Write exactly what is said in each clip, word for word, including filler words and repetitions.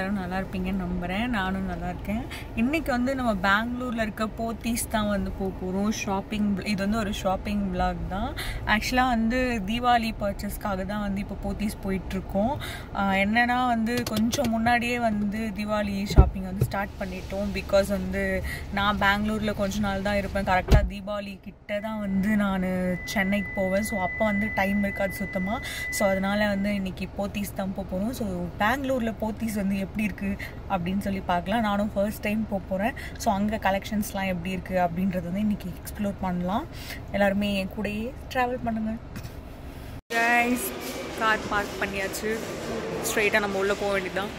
எல்லாரும் நல்லா இருப்பீங்கன்னு நம்புறேன். நானும் நல்லா இருக்கேன். இன்னைக்கு வந்து நம்ம பெங்களூர்ல இருக்க போத்தீஸ் தான் வந்து போக போறோம். ஷாப்பிங் இது வந்து ஒரு ஷாப்பிங் vlog தான். ஆக்சுவலா வந்து தீபாவளி பர்ச்சேஸ்க்காக தான் வந்து இப்போ போத்தீஸ் போயிட்டு இருக்கோம். என்னன்னா வந்து கொஞ்சம் முன்னாடியே வந்து தீபாவளி ஷாப்பிங் வந்து ஸ்டார்ட் பண்ணிட்டோம். பிகாஸ் வந்து நான் பெங்களூர்ல கொஞ்ச நாள் தான் இருப்பேன். கரெக்டாக தீபாவளி கிட்ட தான் வந்து நான் சென்னைக்கு போவேன். ஸோ அப்போ வந்து டைம் இருக்காது சுத்தமாக. ஸோ அதனால வந்து இன்னைக்கு போத்தீஸ் தான் போக போகிறோம். ஸோ பெங்களூரில் போத்தீஸ் வந்து எப்படி இருக்குது அப்படின்னு சொல்லி பார்க்கலாம். நானும் ஃபர்ஸ்ட் டைம் போக போகிறேன். ஸோ அங்கே கலெக்ஷன்ஸ்லாம் எப்படி இருக்குது அப்படின்றது வந்து இன்றைக்கி எக்ஸ்ப்ளோர் பண்ணலாம். எல்லாருமே என் கூடயே ட்ராவல் பண்ணுங்கள். கைஸ், கார் பார்க் பண்ணியாச்சு. ஸ்ட்ரெயிட்டாக நம்ம உள்ளே போக வேண்டியதுதான்.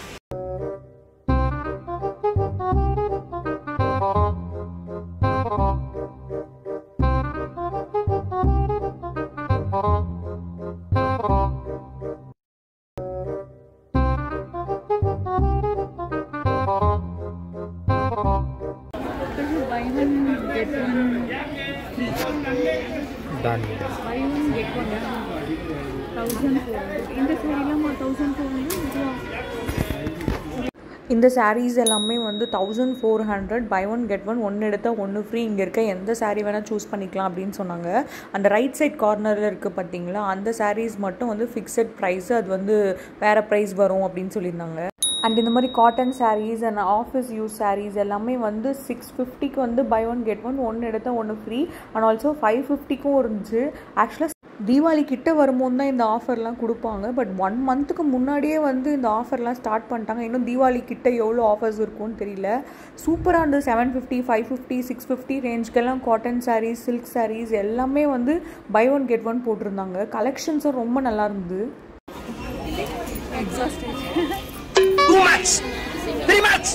buy one get one free. Done. buy one get one one thousand four hundred. இந்த சாரீலாம் one thousand four hundred. இந்த சாரீஸ் எல்லாமே வந்து thousand four hundred buy one get one ஒன்று எடுத்தால் ஒன்று ஃப்ரீ. இங்கே இருக்க எந்த சாரீ வேணால் சூஸ் பண்ணிக்கலாம் அப்படின்னு சொன்னாங்க. அந்த ரைட் சைட் கார்னரில் இருக்குது பார்த்தீங்களா, அந்த சாரீஸ் மட்டும் வந்து ஃபிக்ஸட் ப்ரைஸு, அது வந்து வேறு ப்ரைஸ் வரும் அப்படின்னு சொல்லியிருந்தாங்க. அண்ட் இந்த மாதிரி cotton sarees and office use sarees எல்லாமே வந்து சிக்ஸ் ஃபிஃப்டிக்கு வந்து பை ஒன் கெட் ஒன் ஒன்று எடுத்தால் ஒன்று ஃப்ரீ. அண்ட் ஆல்சோ ஃபைவ் ஃபிஃப்டிக்கும் இருந்துச்சு. ஆக்சுவலாக தீபாவளி கிட்ட வரும்போது தான் இந்த ஆஃபர்லாம் கொடுப்பாங்க. பட் ஒன் மந்த்துக்கு முன்னாடியே வந்து இந்த ஆஃபர்லாம் ஸ்டார்ட் பண்ணிட்டாங்க. இன்னும் தீபாவளி கிட்ட எவ்வளோ ஆஃபர்ஸ் இருக்கும்னு தெரியல. சூப்பராக இருந்தது. Seven fifty five fifty six fifty ரேஞ்சுக்கெல்லாம் காட்டன் சாரீஸ், சில்க் சாரீஸ் எல்லாமே வந்து பை ஒன் கெட் ஒன் போட்டிருந்தாங்க. கலெக்ஷன்ஸும் ரொம்ப நல்லா இருந்தது. Too much! Very much!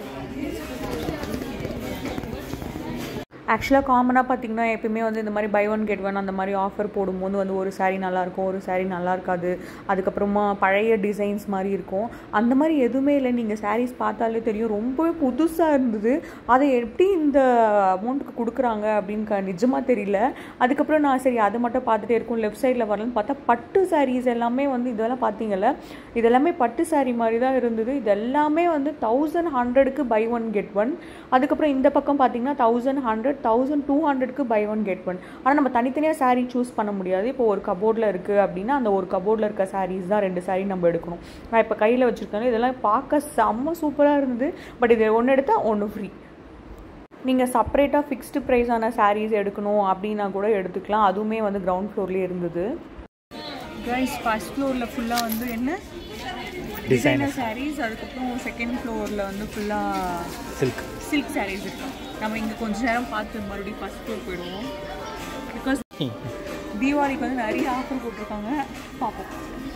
ஆக்சுவலாக காமனாக பார்த்திங்கன்னா எப்பயுமே வந்து இந்த மாதிரி பை ஒன் கெட் ஒன் அந்த மாதிரி ஆஃபர் போடும்போது வந்து ஒரு சாரீ நல்லாயிருக்கும், ஒரு சாரீ நல்லா இருக்காது. அதுக்கப்புறமா பழைய டிசைன்ஸ் மாதிரி இருக்கும். அந்த மாதிரி எதுவுமே இல்லை. நீங்கள் சாரீஸ் பார்த்தாலே தெரியும், ரொம்பவே புதுசாக இருந்தது. அதை எப்படி இந்த அமௌண்ட்டுக்கு கொடுக்குறாங்க அப்படின்னு க நிஜமாக தெரியல. அதுக்கப்புறம் நான் சரி அதை மட்டும் பார்த்துட்டே இருக்கும். லெஃப்ட் சைடில் வரலன்னு பார்த்தா பட்டு சாரீஸ் எல்லாமே வந்து இதெல்லாம் பார்த்தீங்கல்ல, இதெல்லாமே பட்டு சாரீ மாதிரி தான் இருந்தது. இது எல்லாமே வந்து தௌசண்ட் ஹண்ட்ரடுக்கு பை ஒன் கெட் ஒன். அதுக்கப்புறம் இந்த பக்கம் பார்த்தீங்கன்னா தௌசண்ட் ஹண்ட்ரட் தௌசண்ட் டூ ஹண்ட்ரட்க்கு பை ஒன் கெட் ஒன். ஆனால் நம்ம தனித்தனியாக சாரீ சூஸ் பண்ண முடியாது. இப்போ ஒரு கபோர்டில் இருக்குது அப்படின்னா அந்த ஒரு கபோர்டில் இருக்க சாரீஸ் தான் ரெண்டு சாரீ நம்ம எடுக்கணும். நான் இப்போ கையில் வச்சுருக்கேன். இதெல்லாம் பார்க்க செம்ம சூப்பராக இருந்தது. பட் இது ஒன்று எடுத்தால் ஒன்று ஃப்ரீ. நீங்கள் செப்பரேட்டாக ஃபிக்ஸ்டு ப்ரைஸான சாரீஸ் எடுக்கணும் அப்படின்னா கூட எடுத்துக்கலாம். அதுவுமே வந்து கிரவுண்ட் ஃப்ளோர்லேயே இருந்தது. கைஸ், ஃபர்ஸ்ட் ஃப்ளோரில் ஃபுல்லாக வந்து என்ன டிசைனர் சாரீஸ், அதுக்கப்புறம் செகண்ட் ஃப்ளோரில் வந்து ஃபுல்லாக சில்க் சில்க் சாரீஸ் இருக்கும். நம்ம இங்கே கொஞ்ச நேரம் பார்த்து மறுபடியும் ஃபர்ஸ்ட் ஃப்ளோர் போயிடுவோம். பிகாஸ் தீபாவளிக்கு வந்து நிறைய ஆஃபர் போட்டிருக்காங்க. பார்ப்போம்.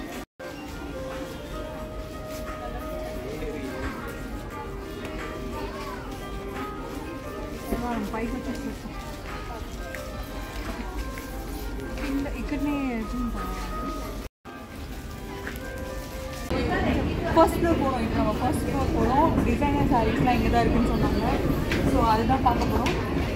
పైకి వచ్చేసి ఇక్కడనే ஃபர்ஸ்ட் ஃப்ளோர் போகிறோம். இப்போ நம்ம ஃபர்ஸ்ட் ஃப்ளோர் போகிறோம். டிசைனர் சாரீஸ்லாம் இங்கே தான் இருக்குன்னு சொன்னாங்க. ஸோ அதுதான் பார்க்க போகிறோம்.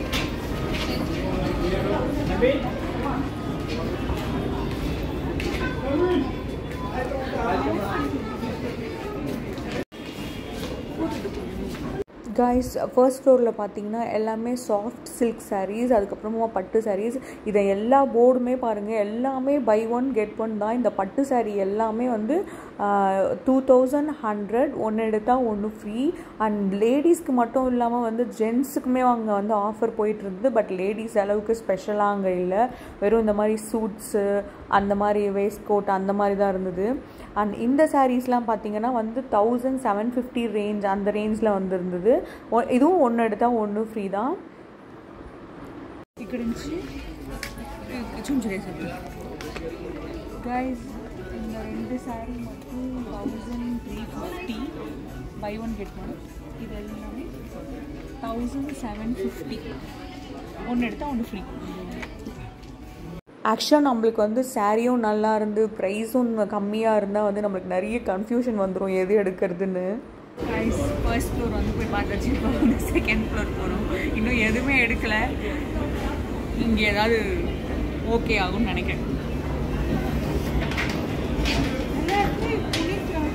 கைஸ், ஃபர்ஸ்ட் ஃப்ளோரில் பார்த்தீங்கன்னா எல்லாமே சாஃப்ட் சில்க் சாரீஸ், அதுக்கப்புறமா பட்டு சாரீஸ். இதை எல்லா போர்டுமே பாருங்கள், எல்லாமே பை ஒன் கெட் ஒன் தான். இந்த பட்டு சாரீ எல்லாமே வந்து டூ தௌசண்ட் ஹண்ட்ரட் ஒன்று எடுத்தால் ஒன்று ஃப்ரீ. அண்ட் லேடிஸ்க்கு மட்டும் இல்லாமல் வந்து ஜென்ஸுக்குமே அங்கே வந்து ஆஃபர் போயிட்டு இருந்தது. பட் லேடிஸ் அளவுக்கு ஸ்பெஷலாக அங்கே இல்லை. வெறும் இந்த மாதிரி சூட்ஸு, அந்த மாதிரி வேஸ்ட் கோட் அந்த மாதிரி தான் இருந்தது. அண்ட் இந்த சாரீஸ்லாம் பார்த்தீங்கன்னா வந்து தௌசண்ட் செவன் ஃபிஃப்டி ரேஞ்ச் அந்த ரேஞ்சில் வந்து இருந்தது. இதுவும் ஒன்று எடுத்தால் ஒன்று ஃப்ரீ தான். ఇక్కడ నుంచి చూంచురేసారు గైస్. இந்த ரெண்டு சாரீ மட்டும் thousand three fifty buy one get one. இது எல்லாமே தௌசண்ட் செவன் ஃபிஃப்டி ஒன்று எடுத்தால் ஒன்று ஃப்ரீ. ஆக்சுவலாக நம்மளுக்கு வந்து சாரியும் நல்லா இருந்து ப்ரைஸும் கம்மியாக இருந்தால் வந்து நம்மளுக்கு நிறைய கன்ஃபியூஷன் வந்துடும் எது எடுக்கிறதுன்னு. ப்ரைஸ் ஃபர்ஸ்ட் ஃப்ளோர் வந்து போய் பார்த்தாச்சு. இப்போ வந்து செகண்ட் ஃப்ளோர் போகிறோம். இன்னும் எதுவுமே எடுக்கலை. இங்கே ஏதாவது ஓகே ஆகும்னு நினைக்கிறேன்.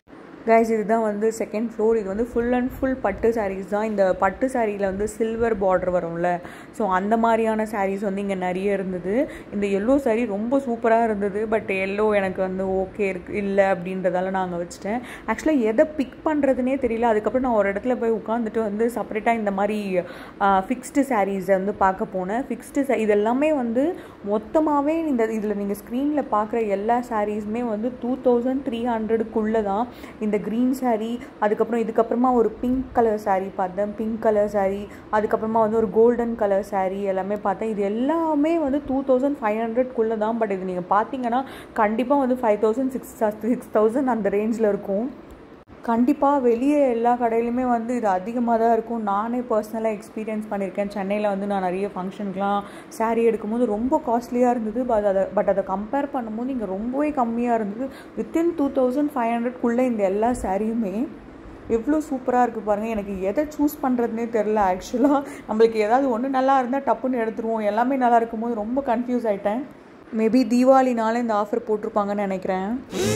கைஸ் இதுதான் வந்து செகண்ட் ஃப்ளோர். இது வந்து ஃபுல் அண்ட் ஃபுல் பட்டு சாரீஸ் தான். இந்த பட்டு சாரியில் வந்து சில்வர் பார்டர் வரும்ல, ஸோ அந்த மாதிரியான சாரீஸ் வந்து இங்கே நிறைய இருந்தது. இந்த எல்லோ சாரீ ரொம்ப சூப்பராக இருந்தது. பட் எல்லோ எனக்கு வந்து ஓகே இருக்கு இல்லை அப்படின்றதால நாங்கள் வச்சுட்டேன். ஆக்சுவலாக எதை பிக் பண்ணுறதுனே தெரியல. அதுக்கப்புறம் நான் ஒரு இடத்துல போய் உட்காந்துட்டு வந்து செப்பரேட்டாக இந்த மாதிரி ஃபிக்ஸ்டு சாரீஸை வந்து பார்க்க போனேன். ஃபிக்ஸ்டு சா இதெல்லாமே வந்து மொத்தமாகவே இந்த இதில் நீங்கள் ஸ்க்ரீனில் பார்க்குற எல்லா சாரீஸுமே வந்து டூ தௌசண்ட் த்ரீ ஹண்ட்ரடுக்குள்ளே தான். இந்த க்ரீன் சாரீ, அதுக்கப்புறம் இதுக்கப்புறமா ஒரு பிங்க் கலர் சாரீ பார்த்தேன், பிங்க் கலர் சாரீ, அதுக்கப்புறமா வந்து ஒரு கோல்டன் கலர் சாரீ எல்லாமே பார்த்தேன். இது எல்லாமே வந்து டூ தௌசண்ட் ஃபைவ் ஹண்ட்ரட்குள்ளே தான். பட் இது நீங்கள் பார்த்தீங்கன்னா கண்டிப்பாக வந்து five thousand six six thousand அந்த ரேஞ்சில் இருக்கும். கண்டிப்பாக வெளியே எல்லா கடையிலுமே வந்து இது அதிகமாக தான் இருக்கும். நானே பர்சனலாக எக்ஸ்பீரியன்ஸ் பண்ணியிருக்கேன். சென்னையில் வந்து நான் நிறைய ஃபங்க்ஷனுக்குலாம் சாரீ எடுக்கும்போது ரொம்ப காஸ்ட்லியாக இருந்தது. பட் அதை பட் அதை கம்பேர் பண்ணும்போது இங்கே ரொம்பவே கம்மியாக இருந்தது. வித்தின் டூ தௌசண்ட் ஃபைவ் ஹண்ட்ரட்குள்ளே இந்த எல்லா சாரியுமே எவ்வளோ சூப்பராக இருக்குது பாருங்கள். எனக்கு எதை சூஸ் பண்ணுறதுனே தெரில. ஆக்சுவலாக நம்மளுக்கு ஏதாவது ஒன்று நல்லா இருந்தால் டப்புன்னு எடுத்துருவோம். எல்லாமே நல்லா இருக்கும்போது ரொம்ப கன்ஃபியூஸ் ஆகிட்டேன். மேபி தீபாவளினால இந்த ஆஃபர் போட்டிருப்பாங்கன்னு நினைக்கிறேன்.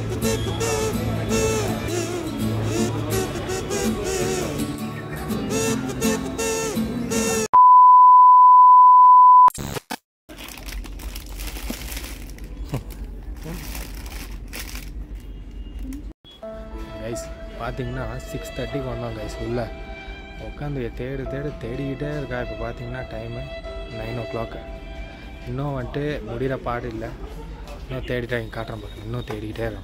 கைஸ் பார்த்தீங்கன்னா சிக்ஸ் தேர்ட்டிக்கு வந்தோம் கைஸ். உள்ளே உட்காந்து தேடு தேடு தேடிக்கிட்டே இருக்கா. இப்போ பார்த்தீங்கன்னா டைமு நைன் ஓ கிளாக்கு. இன்னும் வந்துட்டு முடிகிற பாடு இல்லை. இன்னும் தேடிட்டேன் இங்கே காட்டுறேன் பாருங்க. இன்னும் தேடிக்கிட்டே இருக்கோம்.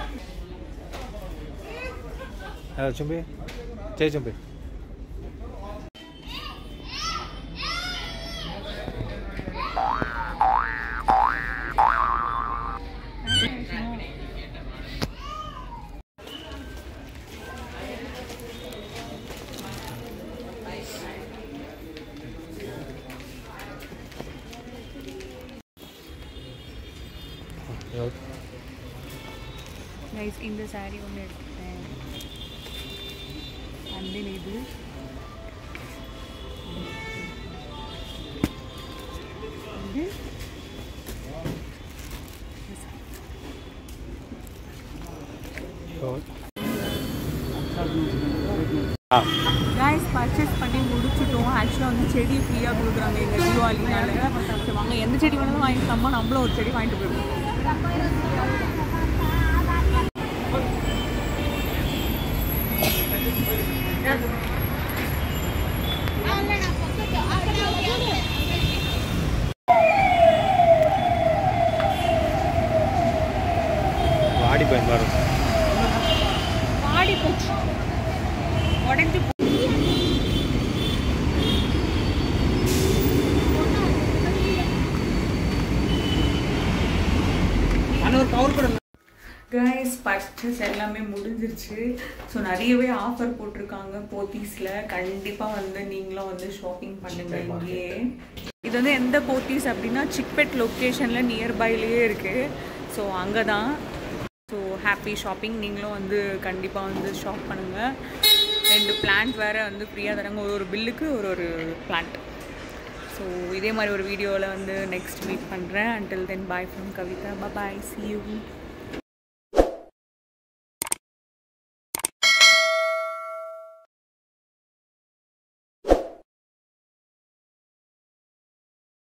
அதான் சும்பி ஜெய் சும்பி கைஸ் இந்த சாரீ ஒன்று எடுத்துட்டேன். அண்ட் தென் இது கைஸ் பர்ச்சேஸ் பண்ணி முடிச்சுட்டோம். ஆக்சுவலாக வந்து செடி ஃப்ரீயாக கொடுக்குறாங்க எங்கள் தீபாவளினால. சரி வாங்க எந்த செடி வேணாலும் வாங்கிக்கலாமா, நம்மளும் ஒரு செடி வாங்கிட்டு போயிடுவோம். வாடி போய் வரும். வாடி போச்சு, உடஞ்சி கைஸ் பர்ச்சேஸ் எல்லாமே முடிஞ்சிருச்சு. ஸோ நிறையவே ஆஃபர் போட்டிருக்காங்க போத்தீஸில். கண்டிப்பாக வந்து நீங்களும் வந்து ஷாப்பிங் பண்ணுங்க இங்கேயே. இது வந்து எந்த போத்தீஸ் அப்படின்னா சிக்பெட் லொக்கேஷனில் நியர்பைலேயே இருக்குது. ஸோ அங்கே தான். So happy shopping. நீங்களும் வந்து கண்டிப்பாக வந்து ஷாப் பண்ணுங்கள். ரெண்டு பிளான்ட் வேறு வந்து ஃப்ரீயாக தராங்க. ஒரு ஒரு பில்லுக்கு ஒரு ஒரு பிளான்ட். ஸோ இதே மாதிரி ஒரு வீடியோவில் வந்து நெக்ஸ்ட் மீட் பண்ணுறேன். Until then bye from Kavitha. Bye, see you.